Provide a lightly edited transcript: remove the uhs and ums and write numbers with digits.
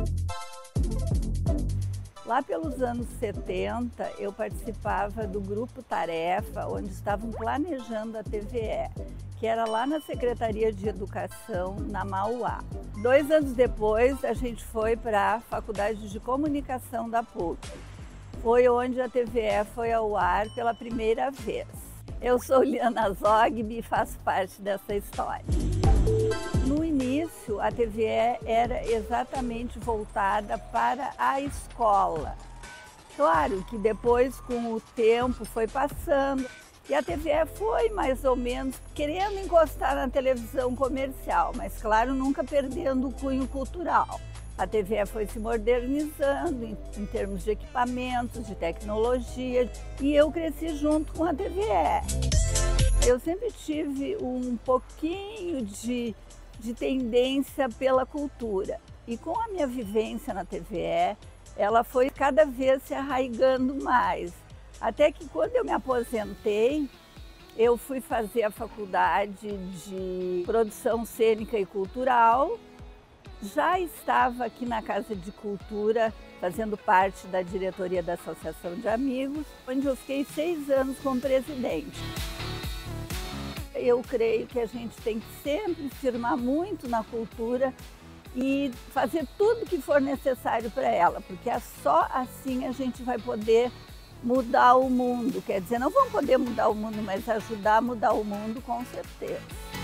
Lá pelos anos 70, eu participava do Grupo Tarefa, onde estavam planejando a TVE, que era lá na Secretaria de Educação, na Mauá. 2 anos depois, a gente foi para a Faculdade de Comunicação da PUC. Foi onde a TVE foi ao ar pela primeira vez. Eu sou Liana Zogby e faço parte dessa história. No início, a TVE era exatamente voltada para a escola. Claro que depois, com o tempo, foi passando e a TVE foi mais ou menos querendo encostar na televisão comercial, mas claro, nunca perdendo o cunho cultural. A TVE foi se modernizando em termos de equipamentos, de tecnologia, e eu cresci junto com a TVE. Eu sempre tive um pouquinho de tendência pela cultura. E com a minha vivência na TVE, ela foi cada vez se arraigando mais. Até que quando eu me aposentei, eu fui fazer a faculdade de produção cênica e cultural. Já estava aqui na Casa de Cultura, fazendo parte da diretoria da Associação de Amigos, onde eu fiquei 6 anos como presidente. Eu creio que a gente tem que sempre firmar muito na cultura e fazer tudo que for necessário para ela, porque é só assim a gente vai poder mudar o mundo. Quer dizer, não vamos poder mudar o mundo, mas ajudar a mudar o mundo com certeza.